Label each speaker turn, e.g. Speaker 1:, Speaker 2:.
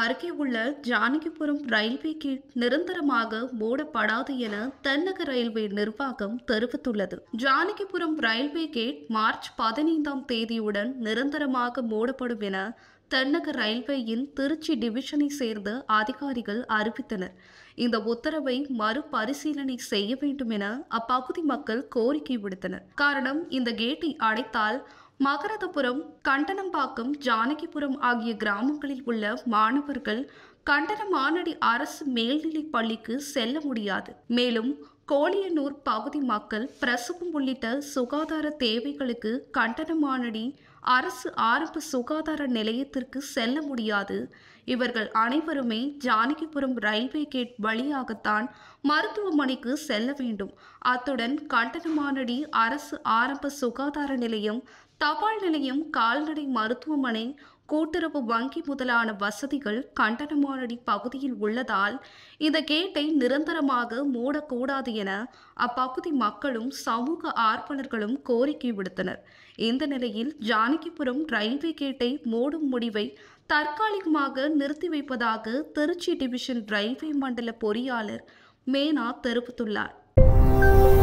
Speaker 1: அருகே உள்ள Janakipuram railway gate நிரந்தரமாக மூடப்படாது என தென்னக ரயில்வே நிர்வாகம் தெரிவித்துள்ளது. ஜானகிபுரம் ரயில்வே கேட் மார்ச் 15ஆம் தேதியுடன் நிரந்தரமாக மூடப்படும் என தென்னக ரயில்வேயின் திருச்சி டிவிஷனை சேர்ந்த அதிகாரிகள் அறிவித்தனர். இந்த உத்தரவை மறுபரிசீலனை செய்ய வேண்டும் என அப்பகுதி மக்கள் கோரிக்கை விடுத்தனர். காரணம், இந்த கேட்டை அடைத்தால் மகரதபுரம், கண்டனம்பாக்கம், ஜானகிபுரம் ஆகிய கிராமங்களில் உள்ள மாணவர்கள் கண்டனமானடி அரசு மேல்நிலைப் பள்ளிக்கு செல்ல முடியாது. மேலும் கோலியனூர் பகுதி மக்கள் பிரசவம் உள்ளிட்ட சுகாதார தேவைகளுக்கு கண்டனமானடி அரசு ஆரம்ப சுகாதார நிலையத்திற்கு செல்ல முடியாது. இவர்கள் அனைவருமே ஜானகிபுரம் ரயில்வே கேட் வழியாகத்தான் மருத்துவமனைக்கு செல்ல வேண்டும். அத்துடன் கண்டனமானடி அரசு ஆரம்ப சுகாதார நிலையம், தபால் நிலையம், கால்நடை மருத்துவமனை, கூட்டுறவு வங்கி முதலான வசதிகள் கண்டனமானடி பகுதியில் உள்ளதால் இந்த கேட்டை நிரந்தரமாக மூடக்கூடாது என அப்பகுதி மக்களும் சமூக ஆர்வலர்களும் கோரிக்கை விடுத்தனர். இந்த நிலையில் ஜானகிபுரம் ரயில்வே கேட்டை மூடும் முடிவை தற்காலிகமாக நிறுத்தி வைப்பதாக திருச்சி டிவிஷன் ரயில்வே மண்டல பொறியாளர் மேனா தெரிவித்துள்ளார்.